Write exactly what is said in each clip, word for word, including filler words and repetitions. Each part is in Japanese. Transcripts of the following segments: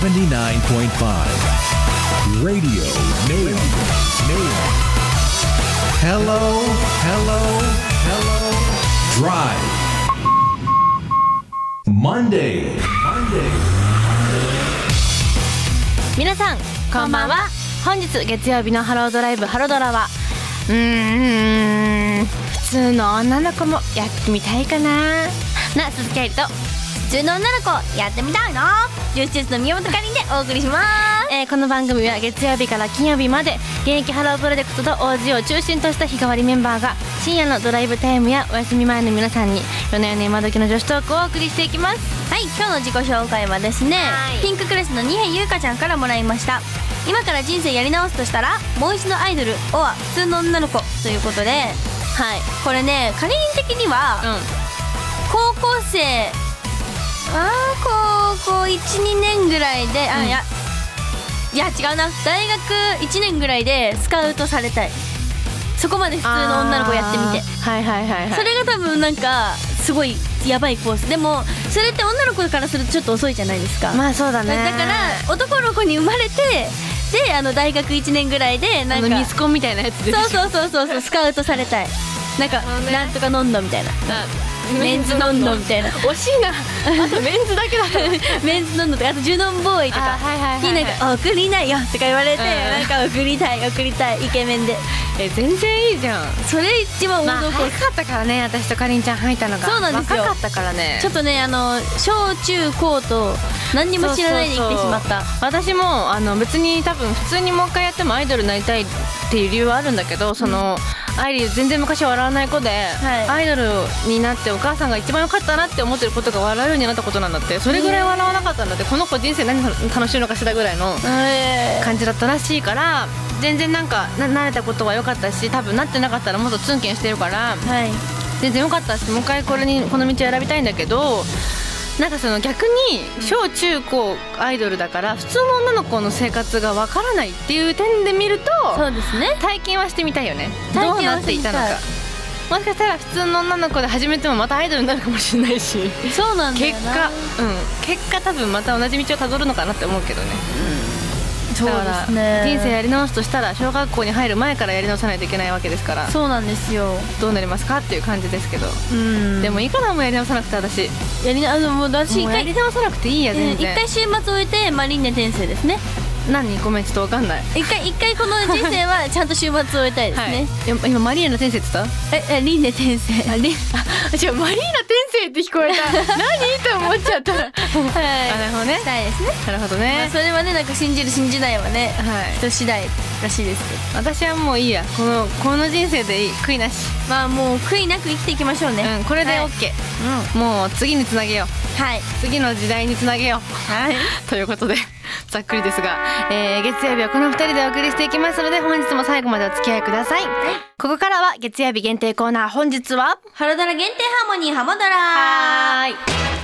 セブンティナインポイントファイブ Radio Nail Hello Hello Hello Drive Monday Monday 皆さんこんばんは。本日月曜日のハロードライブハロドラはうーん普通の女の子もやってみたいかなな鈴木愛理と普通の女の子やってみたいなジュースジュースの宮本かりんでお送りします、えー、この番組は月曜日から金曜日まで現役ハロープロジェクトと オージー を中心とした日替わりメンバーが深夜のドライブタイムやお休み前の皆さんに夜な夜な今時の女子トークをお送りしていきます。 はい、今日の自己紹介はですね、ピンククレスの二瓶優香ちゃんからもらいました。今から人生やり直すとしたらもう一度アイドルおは普通の女の子ということで、はい、これねかりん的には、うん、高校生あー高校 いちにねんぐらいで、あ、うん、いやいや違うな大学いちねんぐらいでスカウトされたい。そこまで普通の女の子やってみて、 はいはいはいはい、 それが多分なんかすごいやばいコース。でもそれって女の子からするとちょっと遅いじゃないですか。 まあそうだね。 だから男の子に生まれてであの大学いちねんぐらいでなんかミスコンみたいなやつでそうそうそうそうそうスカウトされたい。なんか、ね、なんとか飲んだみたいなメンズ飲んだみたいな惜しいな。あとメンズだけだとメンズ飲んだとかあとジュノンボーイとかになんか送りないよとか言われて、うん、なんか送りたい送りたいイケメンでえ全然いいじゃん。 それ一番王道コース。 早かったからね私とかりんちゃん入ったのが。 そうなんですよ。 若かったからね。 ちょっとねあの小中高と何にも知らないで生きてしまった。 そうそうそう私もあの別に多分普通にもう一回やってもアイドルになりたいっていう理由はあるんだけど、その、うん、愛理全然昔笑わない子で、はい、アイドルになってお母さんが一番良かったなって思ってることが笑うようになったことなんだって。それぐらい笑わなかったんだって。この子人生何楽しいのかしらぐらいの感じだったらしいから、全然なんかな慣れたことは良かったし、多分なってなかったらもっとツンケンしてるから、はい、全然良かったし、もう一回これにこの道を選びたいんだけど、なんかその逆に小中高アイドルだから普通の女の子の生活がわからないっていう点で見ると、 そうですね、 体験はしてみたいよね。どうなっていたのか。もしかしたら普通の女の子で始めてもまたアイドルになるかもしれないし、 そうなんだよな。 結果、うん、結果多分また同じ道をたどるのかなって思うけどね、うん、そうですね。人生やり直すとしたら小学校に入る前からやり直さないといけないわけですから。 そうなんですよ。 どうなりますかっていう感じですけど、うん、でもいいかな、もうやり直さなくて。私やりなあのもう私一回やり直さなくていいや全然。 一回週末終えてマリンネ転生ですね。 何？ごめんちょっとわかんない。 一回一回この人生はちゃんと週末終えたいですね、 はい、今マリーナ転生って言った？ ええリンネ転生。 あリあ違うマリーナ転生って聞こえた何と思っちゃったはい。あなるほどね。 したいですね。 なるほどね、 まあ、それはねなんか信じる信じないはね、はい、人次第らしいですけど、私はもういいや。このこの人生でいい。悔いなし。 まあもう悔いなく生きていきましょうね、 うん、これで OK、はい、うん、もう次につなげよう。はい、次の時代につなげよう。はいということでざっくりですが、えー、月曜日はこのふたりでお送りしていきますので、本日も最後までお付き合いください。はい、ここからは月曜日限定コーナー。本日はハロドラ限定ハーモニーハモドラ。 はーい。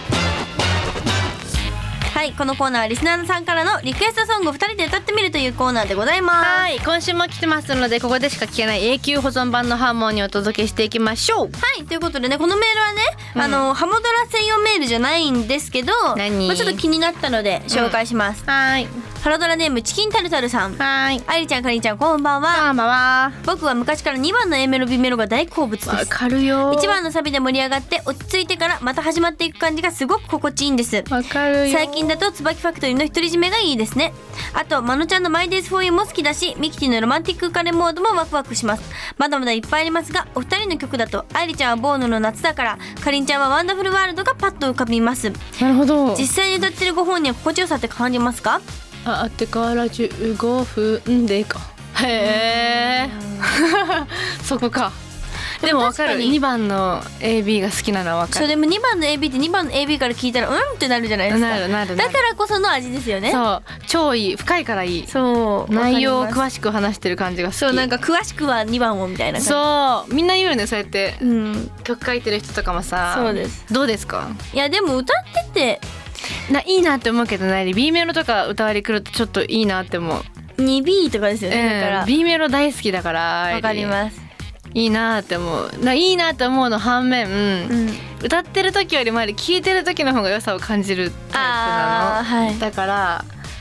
はい、このコーナーはリスナーさんからのリクエストソングをふたりで歌ってみるというコーナーでございます。 はい、今週も来てますので、ここでしか聴けない永久保存版のハーモニーをお届けしていきましょう。 はい、ということでね、このメールはね、うん、あのハモドラ専用メールじゃないんですけど、何、まあ、ちょっと気になったので紹介します。うん、はい。ハロドラネームチキンタルタルさん。はい。愛理ちゃんかりんちゃんこんばんは。 こんばんは。 僕は昔からにばんの A メロ B メロが大好物です。わかるよ。 いちばんのサビで盛り上がって落ち着いてからまた始まっていく感じがすごく心地いいんです。 わかるよ。 最近だと椿ファクトリーの独り占めがいいですね。あとまのちゃんのマイデイズフォーユーも好きだし、ミキティのロマンティックカレーモードもワクワクします。まだまだいっぱいありますが、お二人の曲だと愛理ちゃんはボーノの夏だから、かりんちゃんはワンダフルワールドがパッと浮かびます。 なるほど。 実際に歌ってるご本人は心地よさって感じますか？ あってからじゅうごふんでか。へえそこか。でも分かる。にばんの エービー が好きなのは分かる。 そうでもにばんの エービー ってにばんの エービー から聞いたらうんってなるじゃないですか。 なるなるなる。 だからこその味ですよね。 そう超いい。深いからいい。そう内容を詳しく話してる感じが好き。 そうなんか詳しくはにばんをみたいな感じ。 そうみんな言うよねそうやって、うん、曲書いてる人とかもさ。 そうです。 どうですか？ いやでも歌っててないいなって思うけどね。 B メロとか歌わりくるとちょっといいなって思う。 にビー とかですよね、うん、だから B メロ大好きだから。 わかります。 いいなって思う。いいなって思うの反面、うん、歌ってる時より前で聴いてる時の方が良さを感じるタイプなの、はい、だから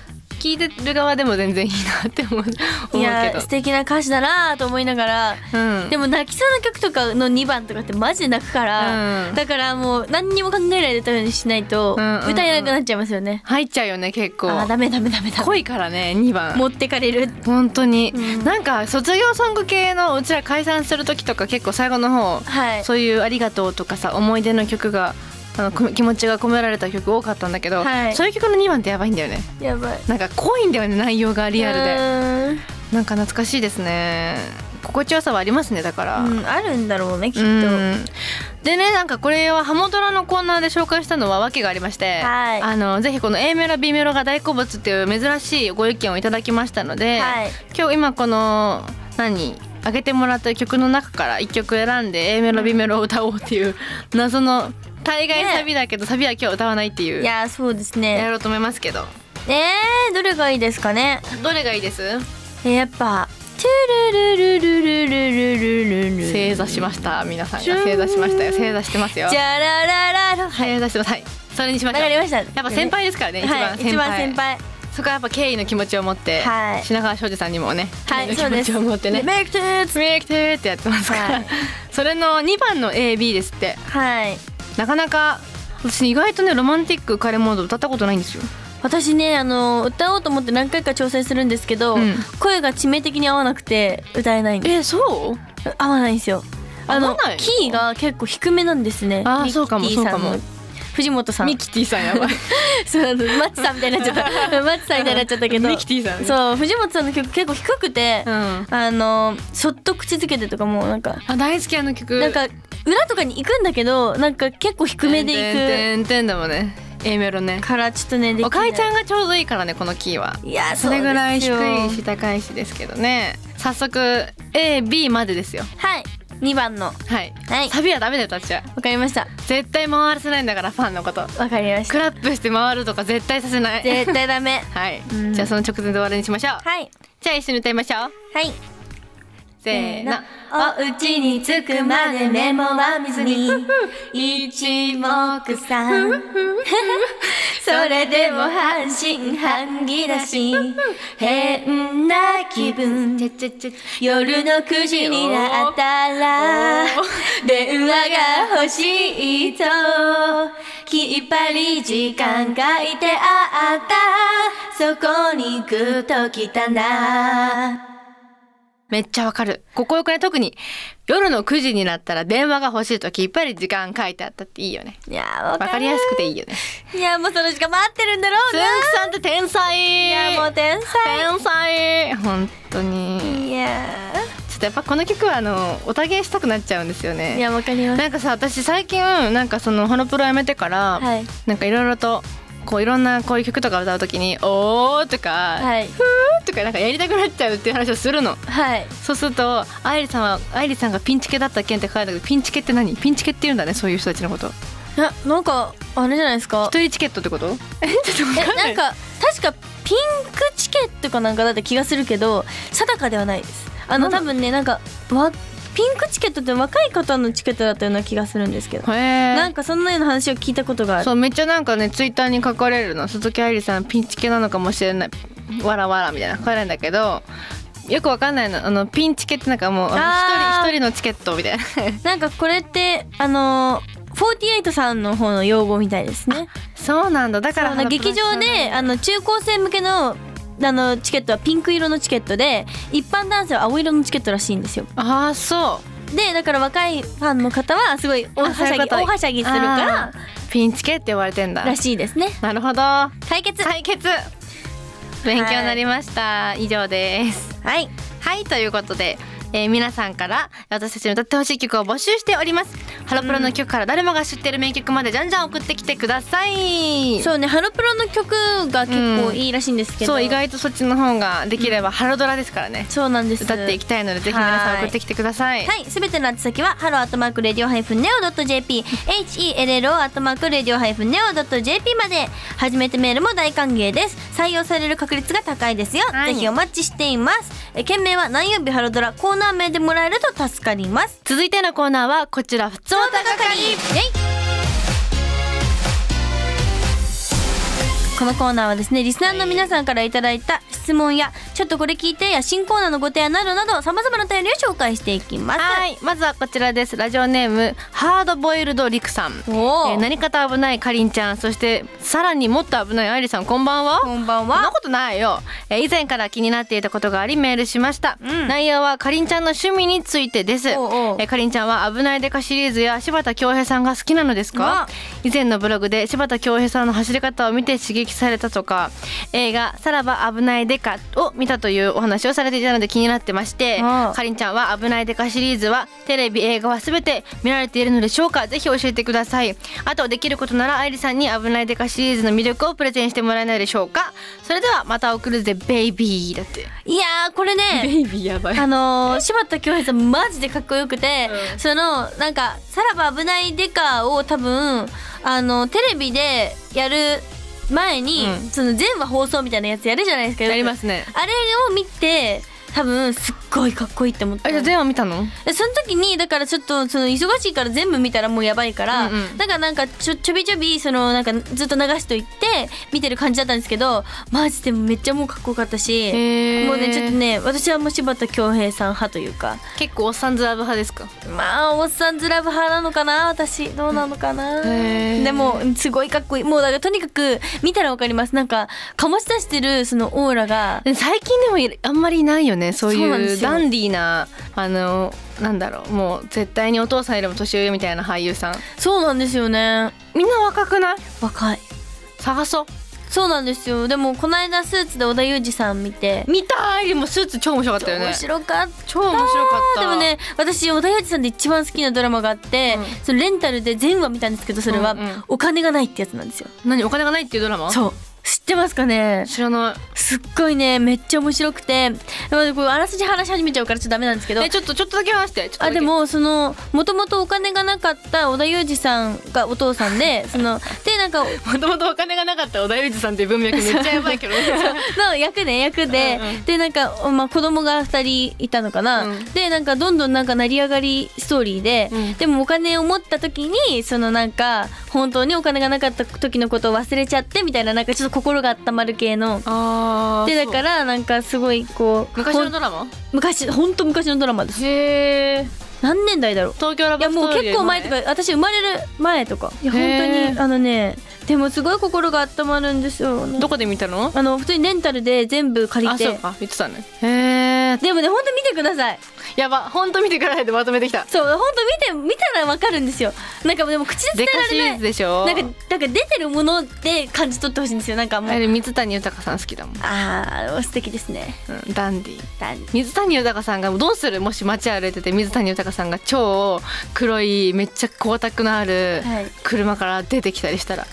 聞いてる側でも全然いいなって思う思うけど、いや素敵な歌詞だなと思いながら、うん、でも泣きそうな曲とかのにばんとかってマジで泣くから、うん、だからもう何にも考えないで歌うようにしないと歌えなくなっちゃいますよね。 入っちゃうよね結構。 あダメダメダメダメ。 濃いからねにばん持ってかれる本当に、うん、なんか卒業ソング系のうちら解散する時とか結構最後の方、はい、そういうありがとうとかさ思い出の曲があの気持ちが込められた曲多かったんだけど、はい、そういう曲のにばんってやばいんだよね。 やばい。 なんか濃いんだよね内容がリアルで。なんか懐かしいですね。心地よさはありますねだから、 うん、あるんだろうねきっと。 でねなんかこれはハモドラのコーナーで紹介したのは訳がありまして、はい、あのぜひこの A メロ B メロが大好物っていう珍しいご意見をいただきましたので、はい、今日今この何上げてもらった曲の中からいっきょく選んで A メロ B メロを歌おうっていう謎の大概サビだけど、ね、サビは今日歌わないっていう。 いやそうですねやろうと思いますけど。 えー、どれがいいですかね。 どれがいいです？ えー、やっぱトゥルルルルルルルルルル正座しました皆さんが正座しましたよ。正座してますよ。 じゃらららら正座してます。はい、それにしましょう。 わかりました。やっぱ先輩ですからね、 はい、一番先輩。 そこはやっぱ敬意の気持ちを持って、はい、品川庄司さんにもね、 はい、 敬意の気持ちを持ってね、 メイクテーツメイクテーってやってますから、はい、それのにばんの エービー ですって。 はい。 なかなか私意外とねロマンティック枯れモード歌ったことないんですよ。 私ねあの歌おうと思って何回か挑戦するんですけど、うん、声が致命的に合わなくて歌えないんです。 えそう合わないんですよ。あのキーが結構低めなんですね。 あそうかもそうかも。 藤本さんミキティさんやばいそうマッチさんみたいになっちゃったマッチさんみたいになっちゃったけどミキティさんそう藤本さんの曲結構低くて、うん、あのそっと口づけてとかもなんかあ大好きあの曲。 なんか裏とかに行くんだけどなんか結構低めで行くてんてんだもんね A メロねからちょっとねできない。 おかいちゃんがちょうどいいからねこのキーは。 いやそれぐらい低いし高いしですけどね。早速 エービー までですよ。 はいにばんのはい、はい、サビはダメだよタッチは。 わかりました。 絶対回らせないんだからファンのこと。 わかりました。 クラップして回るとか絶対させない。 絶対ダメはい、うん、じゃあその直前で終わりにしましょう。 はい。 じゃあ一緒に歌いましょう。 はいせーの。 お家に着くまでメモは見ずに一目散それでも半信半疑だし変な気分。夜のくじになったら電話が欲しいときっぱり時間書いてあったそこに行くときたな。 めっちゃわかる。ここよくね特に夜のくじになったら電話が欲しいときっぱり時間書いてあったっていいよね。 いやわかる。 わかりやすくていいよね。 いやもうその時間待ってるんだろうな。 つんくさんって天才。 いやもう天才天才本当に。 いやちょっとやっぱこの曲はあのおたげしたくなっちゃうんですよね。 いやわかります。 なんかさ私最近なんかそのハロプロやめてから、はい、なんかいろいろとこういろんなこういう曲とか歌うときにおーとか、はい、ふーとかなんかやりたくなっちゃうっていう話をするの、はい、そうすると愛理さんは愛理さんがピンチケだったっけんって書いたけどピンチケって何？ピンチケって言うんだねそういう人たちのこと。 いやなんかあれじゃないですか一人チケットってこと？ えちょっと分かんない。えなんか確かピンクチケットかなんかだった気がするけど定かではないです。あの多分ねなんかわピンクチケットって若い方のチケットだったような気がするんですけど、なんかそんなような話を聞いたことがある。 そうめっちゃなんかねツイッターに書かれるの。鈴木愛理さんピンチケなのかもしれないわらわらみたいな書かれるんだけどよくわかんないの。あのピンチケってなんかもう一人一人のチケットみたいななんかこれってあのフォーティエイトさんの方の用語みたいですね。 そうなんだ。だから劇場であの中高生向けのあのチケットはピンク色のチケットで一般男性は青色のチケットらしいんですよ。 ああそうでだから若いファンの方はすごい大はしゃぎ大はしゃぎするからピンチケって呼ばれてんだらしいですね。 なるほど。 解決解決勉強になりました、はい、以上です。 はいはいということで、えー、皆さんから私たちに歌ってほしい曲を募集しております。ハロプロの曲から誰もが知ってる名曲までじゃんじゃん送ってきてください。 そうねハロプロの曲が結構いいらしいんですけど、 うん、そう意外とそっちの方ができれば、うん、ハロドラですからね。 そうなんです。 歌っていきたいのでぜひ皆さん送ってきてください。 はいすべての宛先はハローアットマークレディオハイフンネオドット ジェーピー ヘルローアットマークレディオハイフンネオドット ジェーピー まで初めてメールも大歓迎です。採用される確率が高いですよ、はい、ぜひお待ちしています。え件名は何曜日ハロドラコーナー名でもらえると助かります。 続いてのコーナーはこちらふつおた係。 ここのコーナーはですねリスナーの皆さんからいただいた質問やちょっとこれ聞いてや新コーナーのご提案などなどさまざまな便りを紹介していきます。 はい、まずはこちらです。ラジオネームハードボイルドリクさん、えー、何かと危ないかりんちゃん、そしてさらにもっと危ない愛理さん、こんばんは。 こんばんは。 そんなことないよ、えー、以前から気になっていたことがありメールしました、うん、内容はかりんちゃんの趣味についてです。おうおう、えー、かりんちゃんは危ないデカシリーズや柴田恭平さんが好きなのですか？以前のブログで柴田恭平さんの走り方を見て刺激されたとか、映画さらば危ないデカを見たというお話をされていたので気になってまして、かりんちゃんは危ないデカシリーズはテレビ映画は全て見られているのでしょうか？ぜひ教えてください。あとできることなら愛理さんに危ないデカシリーズの魅力をプレゼンしてもらえないでしょうか？それではまた送るぜベイビー。だって、 いやーこれねベイビーやばい。 あのー、柴田恭平さんマジでかっこよくて、うん、そのなんかさらば危ないデカを多分あのテレビでやる前に、うん、その全話放送みたいなやつやるじゃないですか。 やりますね。 あれを見て多分すっごいかっこいいって思った。 あ、じゃあ全話見たの？ その時にだからちょっとその忙しいから全部見たらもうやばいから、うんうん、だからなんかちょちょびちょびそのなんかずっと流しといて見てる感じだったんですけど、マジでめっちゃもうかっこよかったし、もうねちょっとね私はもう柴田恭平さん派というか。 結構おっさんずラブ派ですか？ まあおっさんずラブ派なのかな、私どうなのかな。でもすごいかっこいい。もうだからとにかく見たらわかります。なんか醸し出してるそのオーラが最近でもあんまりないよね、そういうダンディーな、あのなんだろう、もう絶対にお父さんよりも年上みたいな俳優さん。 そうなんですよね。 みんな若くない？若い。 探そう。そうなんですよ。でもこの間スーツで織田裕二さん見て見たい。でもスーツ超面白かったよね。 面白かった。 超面白かった。 でもね私織田裕二さんで一番好きなドラマがあって、うん、そのレンタルで全話見たんですけど、それは、うんうん、お金がないってやつなんですよ。 何？お金がないっていうドラマ？ そう。知ってますかね？ 知らない。 すっごいねめっちゃ面白くて、これあらすじ話し始めちゃうからちょっとダメなんですけど、 えちょっとちょっとだけ話して。 あでもそのもともとお金がなかった織田裕二さんがお父さんで、そのでなんかもともとお金がなかった織田裕二さんっていう文脈めっちゃやばいけどの役ね役で、うんうん、でなんか、まあ、子供がふたりいたのかな、うん、でなんかどんどんなんか成り上がりストーリーで、うん、でもお金を持った時にそのなんか本当にお金がなかった時のことを忘れちゃってみたいな、なんかちょっと心が温まる系の。あでだからなんかすごいこう昔のドラマ？ 昔本当昔のドラマです。 へー。 何年代だろう？ 東京ラブストーリー。 いやもう結構前とか、私生まれる前とか。いや本当にあのねでもすごい心が温まるんですよ。 どこで見たの？ あの普通にレンタルで全部借りて。 あそうか言ってたね。へー。 でもね本当見てください。 やば、本当見てくださいってまとめてきた。 そう本当見て見たらわかるんですよ。なんかでも口で伝えられない。 デカシリーズでしょ。 なんかなんか出てるもので感じ取ってほしいんですよ。なんかもうあれ水谷豊さん好きだもん。 ああ素敵ですね、 うん、ダンディー。水谷豊さんがどうする？もし街歩いてて水谷豊さんが超黒いめっちゃ光沢のある車から出てきたりしたら、はい、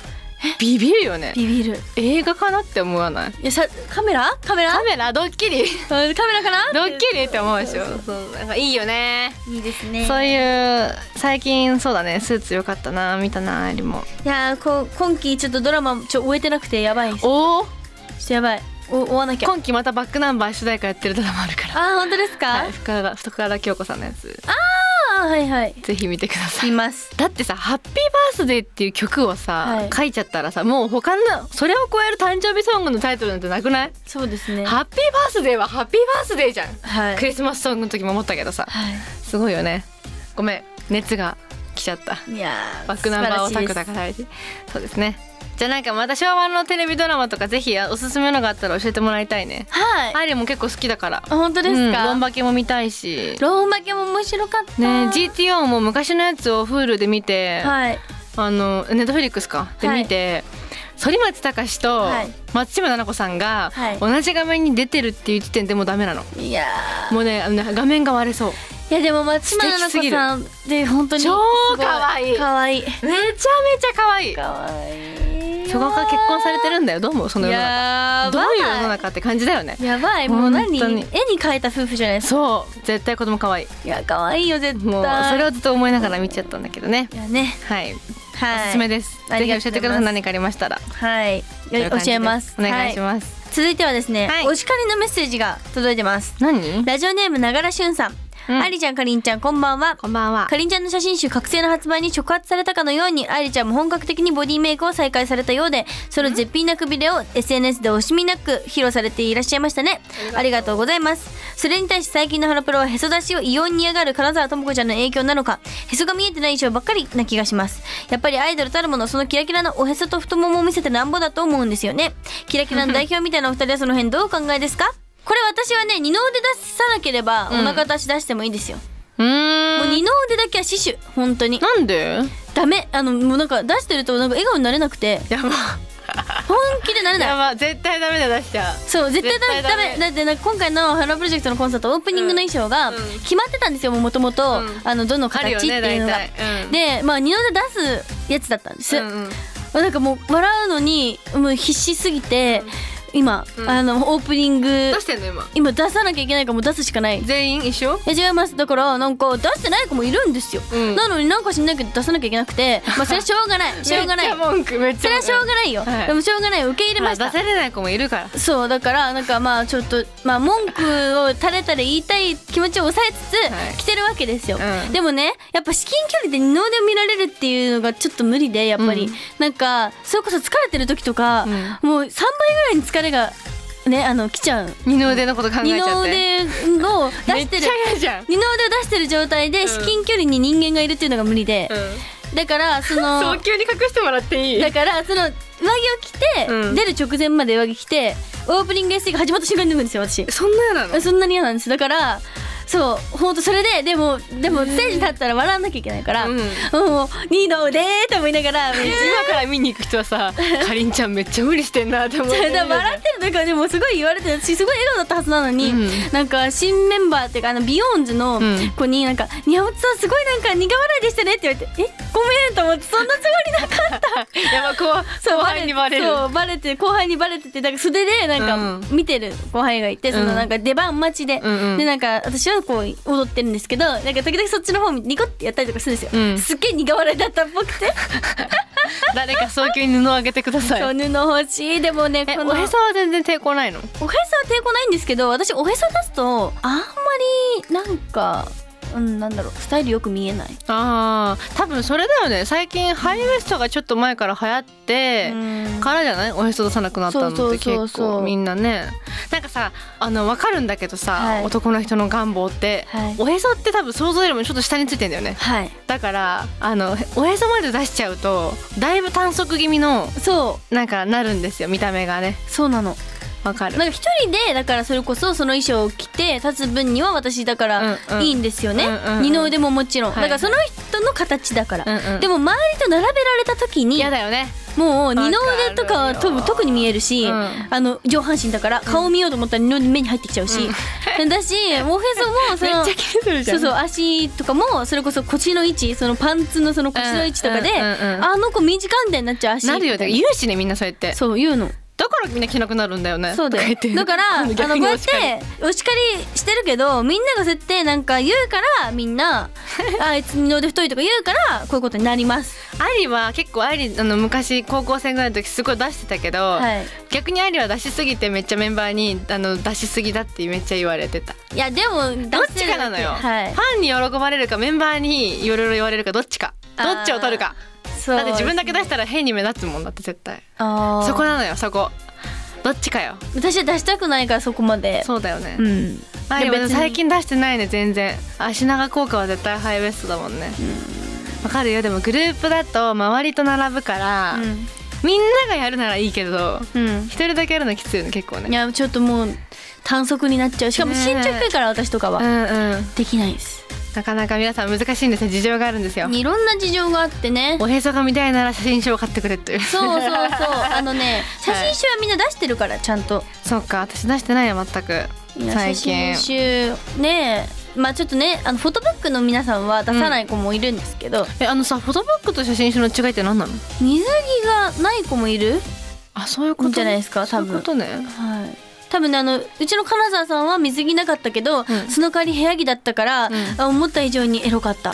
ビビるよね。 ビビる。 映画かなって思わない？ いやさカメラカメラカメラドッキリカメラかなドッキリって思うでしょ。そうそうなんかいいよね。 いいですね。 そういう最近そうだね、スーツよかったな、見たなありも。 いやこ今期ちょっとドラマちょ終えてなくてやばい。 おおちょっとやばい。お追わなきゃ。 今期またバックナンバー主題歌やってるドラマあるから。 あー本当ですか？ はい、深田深田恭子さんのやつ。 ああはいはい。 ぜひ見てください。 見ます。 だってさハッピーバースデーっていう曲をさ、はい、書いちゃったらさもう他のそれを超える誕生日ソングのタイトルなんてなくない？ そうですね。 ハッピーバースデーはハッピーバースデーじゃん、 はい、 クリスマスソングの時も思ったけどさ、はい、すごいよね。ごめん熱が来ちゃった。 いやバックナンバーオタクだからそうですね。じゃあなんかまた昭和のテレビドラマとかぜひおすすめのがあったら教えてもらいたいね。 はい。 アイリも結構好きだから。 あ本当ですか？ うん、ロンバケも見たいし。 ロンバケも面白かったね。ジーティーオー も昔のやつを Hulu で見て、はい、あのネットフリックスかで見て、はい、反町隆史と松島菜々子さんが同じ画面に出てるっていう時点でもうダメなの。いやもうねあの画面が割れそう。 いやでも松島菜々子さんで本当に超可愛い。 可愛い。めちゃめちゃ可愛い。 可愛い。 そこが結婚されてるんだよ。どうもその世の中どういう世の中って感じだよね。 やばいもう何絵に描いた夫婦じゃないですか。 そう絶対子供可愛い。 いや可愛いよ絶対。 もうそれをずっと思いながら見ちゃったんだけどね。 いやねはい、 はい、 おすすめです。ぜひ教えてください。何かありましたらはい教えます。 お願いします。 続いてはですね、お叱りのメッセージが届いてます。 何？ ラジオネームながらしゅんさん。 あいりちゃん、かりんちゃん、こんばんは。 こんばんは。 かりんちゃんの写真集覚醒の発売に触発されたかのように、あいりちゃんも本格的にボディメイクを再開されたようで、その絶品なくびれを エスエヌエス で惜しみなく披露されていらっしゃいましたね。ありがとうございます。それに対し最近のハロプロはへそ出しを異様に嫌がる金沢智子ちゃんの影響なのか、へそが見えてない衣装ばっかりな気がします。やっぱりアイドルたるもの、そのキラキラなおへそと太ももを見せてなんぼだと思うんですよね。キラキラの代表みたいなお二人はその辺どうお考えですか？これ私はね、二の腕出さなければお腹出し出してもいいですよ。 うーん。 もう二の腕だけは死守、本当に。 なんで？ ダメ。あのもうなんか出してるとなんか笑顔になれなくて。 やば。 本気でなれない。 やば、絶対ダメだ、出しちゃう。 そう絶対絶対ダメ。だってなんか今回のハロープロジェクトのコンサートオープニングの衣装がうんうん決まってたんですよ。もともとあのどの形っていうのが。 あるよね、大体。うんでまあ二の腕出すやつだったんです。 うんうんなんかもう笑うのにもう必死すぎて、今、 うんあのオープニング出してんの今。 今出さなきゃいけないからもう出すしかない。 全員一緒？ え違います。だからなんか出してない子もいるんですよ、 うんなのになんかしんないけど出さなきゃいけなくて、まあそれはしょうがないしょうがないめっちゃ文句、めっちゃ文句。 それはしょうがないよ、 はいでもしょうがない受け入れました、 まあ出せれない子もいるから。 そうだからなんかまあちょっとまあ文句を垂れたら言いたい気持ちを抑えつつ、 はい着てるわけですよ、 うんでもねやっぱ至近距離で二の腕を見られるっていうのがちょっと無理で、やっぱり、 うんなんかそれこそ疲れてる時とか、 うもうさんばいぐらいに疲れがねあの来ちゃう。 二の腕のこと考えち二のゃって腕を出してるめっちゃ嫌じゃん。 二の腕を出してる状態で至近距離に人間がいるっていうのが無理で、 うん。 だからその早急に隠してもらっていい？ だからその上着を着て、 うん出る直前まで上着着てオープニング エスティー が始まった瞬間に脱ぐんですよ私。 そんな嫌なの？ そんなに嫌なんです。だからそうほんとそれででもでもステージに立ったら笑わなきゃいけないから、 うんもう二の腕って思いながらめっちゃ今から見に行く人はさ、かりんちゃんめっちゃ無理してんなって思ってそれで笑ってるとかでもすごい言われてるし、すごい笑顔だったはずなのに、 うんなんか新メンバーっていうかあのビヨーンズのうん子になんか「宮本さんすごいなんか苦笑いでしたね」って言われて「えごめん」と思ってそんなつもりなかったやば、こう後輩にバレる。 そうバレて後輩にバレてて、だから袖でなんか見てる後輩がいて、そのなんか出番待ちで、 うんうんでなんか私はこう踊ってるんですけど、なんか時々そっちの方にニコってやったりとかするんですよ、 うんすっげえ苦笑いだったっぽくて誰か早急に布をあげてください。 そう布欲しい。でもねえ、 このおへそは全然抵抗ないの？ おへそは抵抗ないんですけど、私おへそ出すとあんまりなんかうんなんだろうスタイルよく見えない。 ああ、多分それだよね。最近ハイウエストがちょっと前から流行ってうんからじゃない？おへそ出さなくなったのってそうそう結そうそう構みんなね。なんかさ、あの分かるんだけどさ、 はい男の人の願望って、 はいおへそって多分想像よりもちょっと下についてんだよね。 はいだからあのおへそまで出しちゃうとだいぶ短足気味のそなんかなるんですよ、見た目がね。 うそうなの。 わかる。 なんか一人でだからそれこそその衣装を着て立つ分には私だからうんうんいいんですよね、 うんうんうん二の腕ももちろん、 はいだからその人の形だから、 うんうんでも周りと並べられた時に嫌だよね。 もう二の腕とかはわかるよ特特に見えるし、 うんあの上半身だから顔見ようと思ったら二の腕目に入ってきちゃうし、だしおへそもそのめっちゃ気にするじゃん。 そうそう足とかもそれこそ腰の位置、そのパンツのその腰の位置とかで、 うんうんうんうんあの子短いんだよなっちゃう足なるよ。だから言うしね、みんなそうやって。 そう言うの。 だからみんな着なくなるんだよね。 そうだよ。 とか言ってだからあのこ逆にうやっお叱りてお叱りしてるけど、みんながそうやってなんか言うからみんなあいつ二の腕太いとか言うからこういうことになります。 アリは結構アリあの昔高校生ぐらいの時すごい出してたけど、 はい。 逆にアリは出しすぎてめっちゃメンバーにあの出しすぎだってめっちゃ言われてた。 いやでもどっちかなのよ。 はいフ。ァンに喜ばれるかメンバーにいろいろ言われるかどっちか。 あーどっちを取るか。 そうだって自分だけ出したら変に目立つもんだって絶対。 あーそこなのよ、そこ。どっちかよ。 私は出したくないからそこまで。 そうだよね。 うん。 アリは別に最近出してないね全然。足長効果は絶対ハイウエストだもんね。わかるよ。でもグループだと周りと並ぶから、 うん。 みんながやるならいいけどうん一人だけやるのきついよね結構ね。 いやちょっともう短足になっちゃう。しかも身長低いから私とかはうんうん。 できないです。 なかなか皆さん難しいんですね。事情があるんですよ。 いろんな事情があってね。 おへそが見たいなら写真集を買ってくれっていう。 そうそうそう。あのね写真集はみんな出してるからちゃんと。 そうか、私出してないよ全くいや最写近。 真集ねまあちょっとねあのフォトブックの皆さんは出さない子もいるんですけど、 え、あのさ、フォトブックと写真集の違いって何なの？ 水着がない子もいるあ、そういうことじゃないですか多分。 そういうことね。 はい。多分ねあのうちの金沢さんは水着なかったけど、 んその代わり部屋着だったから、 んあ思った以上にエロかった。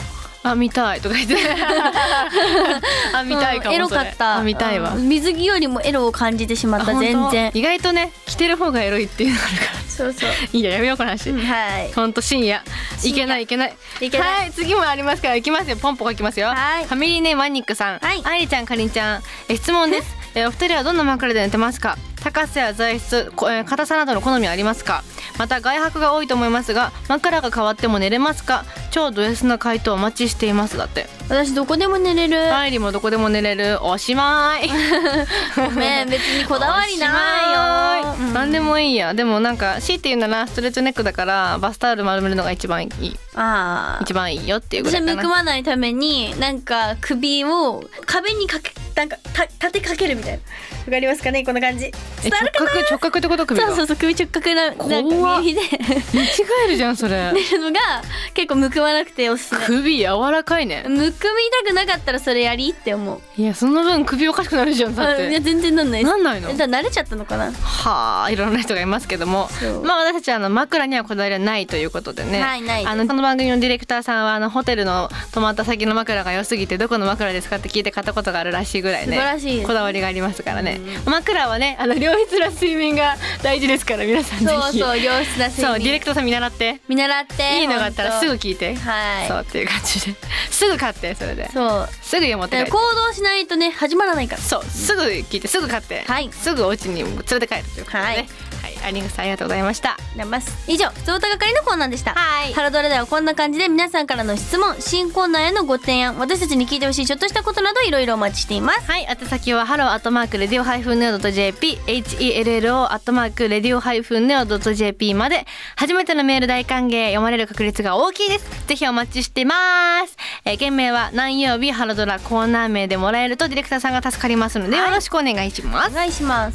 あ見たいとか言ってあ見たいかも、 エロかった。 見たいわ。 水着よりもエロを感じてしまった。全然意外とね着てる方がエロいっていうのがあるから。 そうそういいややめようこの話。はい。ほんと深夜いけないいけないいけない。はい次もありますからいきますよ。ポンポコいきますよ。ファミリーネームマニックさん、愛理ちゃんかりんちゃん、え質問です。えお二人はどんな枕で寝てますか？高さや材質、硬さなどの好みはありますか？また外泊が多いと思いますが枕が変わっても寝れますか？超ド S な回答お待ちしていますだって。 私どこでも寝れる。 愛理もどこでも寝れる。おしまいごめん別にこだわりないよ。 何でもいいや。でもなんか強いて言うならストレートネックだからバスタオル丸めるのが一番いい。あ一番いいよっていうぐらいかな。 私はむくまないためになんか首を壁にかけなんかた立てかけるみたいな。わかりますかねこんな感じ。 え直角直角ってこと首が。 そうそうそう首直角ななんか右で見違えるじゃんそれ。 寝るのが結構むくまなくておすすめ。 首柔らかいね。 むくみたくなかったらそれやりって思う。 いやその分首おかしくなるじゃんだって。 いや全然なんないです。 なんないの？ だから慣れちゃったのかな。 はあいろんな人がいますけども、まあ私たちはあの枕にはこだわりはないということでね。はいない。あのこの番組のディレクターさんはあのホテルの泊まった先の枕が良すぎてどこの枕ですかって聞いて買ったことがあるらしいぐらいね。素晴らしい。こだわりがありますからね。枕はねあの良質な睡眠が大事ですから皆さんぜひ。そうそう良質な睡眠。そうディレクターさん見習って見習っていいのがあったらすぐ聞いて。はいそうっていう感じですぐ買ってそれで。そうすぐ持って帰って。 行動しないとね始まらないから。 そうすぐ聞いてすぐ買ってはいすぐお家に連れて帰るということでね。はいアニングさんありがとうございました。 以上ふつおた係のコーナーでした。はいハロドラではこんな感じで皆さんからの質問新コーナーへのご提案私たちに聞いてほしいちょっとしたことなどいろいろお待ちしています。 はい宛先はハローアットマークレディオハイフンネオドット ジェーピー ヘルローアットマークレディオハイフンネオドット ジェーピー まで初めてのメール大歓迎読まれる確率が大きいです。ぜひお待ちしてます。えー、件名は何曜日ハロドラコーナー名でもらえるとディレクターさんが助かりますので、はい、よろしくお願いします。 お願いします。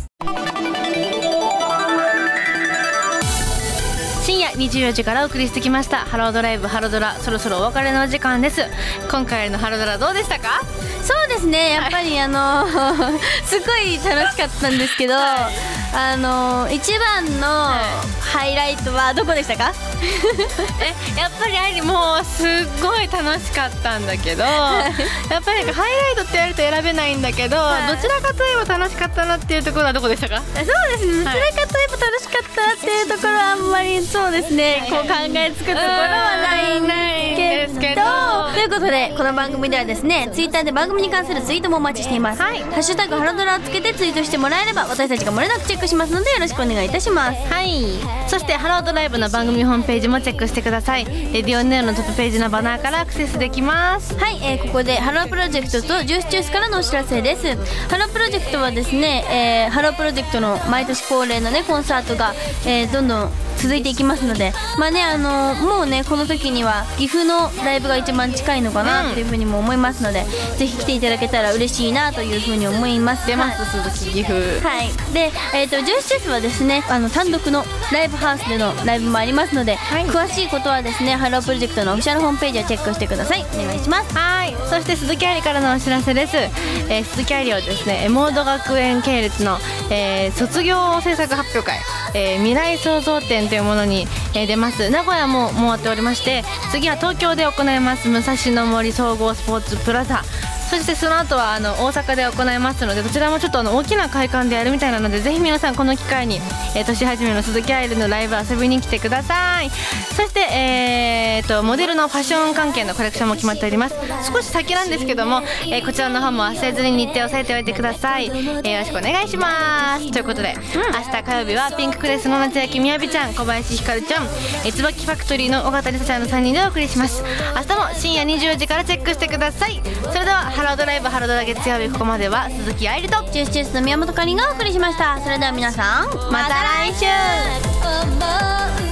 深夜にじゅうよじからお送りしてきましたハロードライブハロドラそろそろお別れの時間です。今回のハロドラどうでしたか？ そうですねやっぱりあのすごい楽しかったんですけど、はい、あの一番のハイライトはどこでしたか？ えやっぱりありもうすっごい楽しかったんだけどやっぱりハイライトってやると選べないんだけど、はい、どちらかといえば楽しかったなっていうところはどこでしたか？ そうですね、はい、どちらかといえば楽しかったなっていうところはあんまりそうですねこう考えつくところはないんですけどということでこの番組ではですねツイッターで番組に関するツイートもお待ちしています。はい、ハッシュタグハロドラをつけてツイートしてもらえれば私たちが漏れなくチェックしますのでよろしくお願いいたします。 はいそしてハロードライブの番組ホームページもチェックしてください。レディオネオのトップページのバナーからアクセスできます。 はい、えー、ここでハロープロジェクトとジュースジュースからのお知らせです。ハロープロジェクトはですね、えー、ハロープロジェクトの毎年恒例のねコンサートが、えー、どんどん続いていきますのでまあねあのー、もうねこの時には岐阜のライブが一番近いのかなっていうふうにも思いますので、うん、ぜひ来ていただけたら嬉しいなというふうに思います。 出ます、はい、鈴木岐阜はいで、えーと、ジュースジュースはですねあの単独のライブハウスでのライブもありますので、はい、詳しいことはですねハロープロジェクトのオフィシャルホームページをチェックしてください。お願いします。 はいそして鈴木愛理からのお知らせです。えー、鈴木愛理はですねモード学園系列の、えー、卒業制作発表会、えー、未来創造展というものに、えー、出ます。名古屋ももう終わっておりまして次は東京で行います武蔵野森総合スポーツプラザそしてその後はあの大阪で行いますのでこちらもちょっとあの大きな会館でやるみたいなのでぜひ皆さんこの機会に、えー、年始めの鈴木愛理のライブ遊びに来てください。そして、えー、とモデルのファッション関係のコレクションも決まっております。少し先なんですけども、えー、こちらの方も忘れずに日程を押さえておいてください。えー、よろしくお願いしますということで、うん、明日火曜日はピンククレスの夏焼きみやびちゃん小林ひかるちゃん、えー、椿ファクトリーの尾形りさちゃんのさんにんでお送りします。明日も深夜にじゅうよじからチェックしてください。それではハロードライブハロードラ月曜日ここまでは鈴木愛理とジュースジュースの宮本かりんがお送りしました。それでは皆さんまた来週。